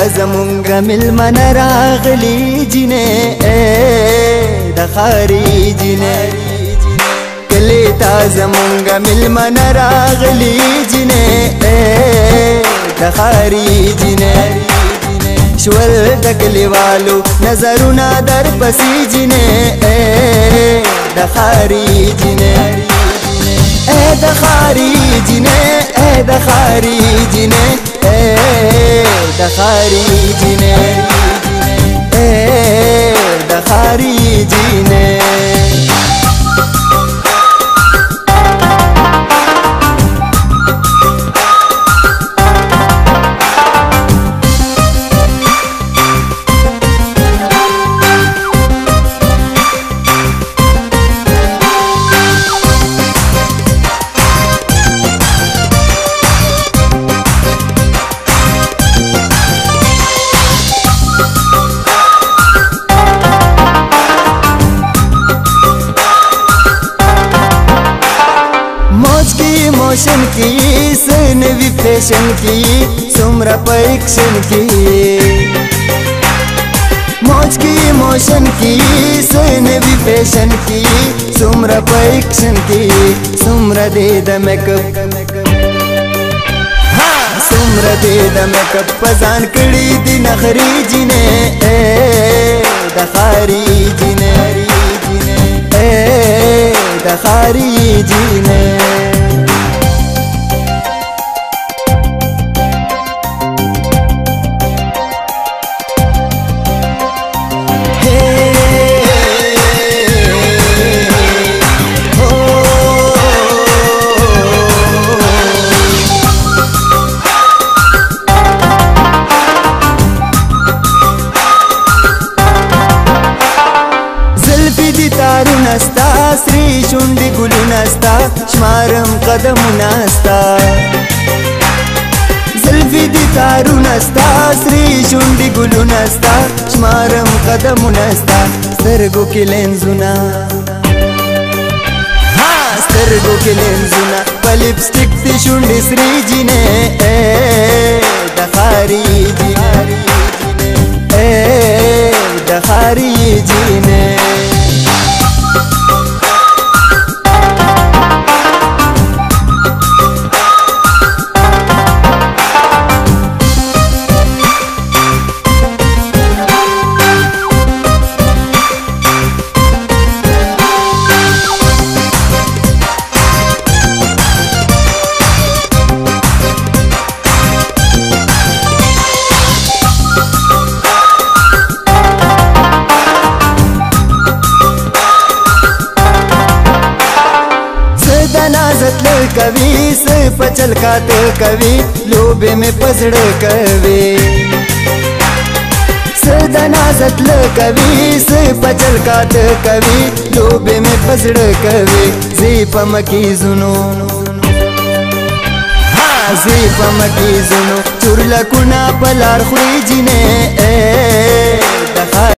زمونږ ملمن راغلی جینې د ښاري جینې کلی ته زمونږ ملمن راغلی جینې د ښاري جینې شول د کلیوالو نظرونه در پسې جینې د ښاري جینې د ښاري جینې د ښاري جینې د ښاري جینې د ښاري جینې मोशन की सनवी फैशन की सुमरा पैक्शन की मौज की मोशन की सनवी फैशन की सुमरा पैक्शन की सुमरा दे द मेकअप सुमरा दे द मेकअप पजान कड़ी दी नखरी जिने द ख़ारी जिने द ख़ारी जिने नस्ता श्री शुंडी गुलू नस्ता श्मारम कदम नस्ता जुल्फी दी तारू नस्ता श्री शुंडी गुलू नस्ता श्मारम कदम नस्ता स्तरगो के लेंजुना स्तरगो के लेंजुना लिपस्टिक ती शुंडी श्री जिने द ख़ारी जिने द ख़ारी जिने नाजत कवि से पचल खात कवि लोबे में पसड़ कवि सदा नाजत कवि से पचल खात कवि लोबे में पसड़ कवि जीपम की जुनो जीपम की जुनो चुरला कुना पलार खुरी जिने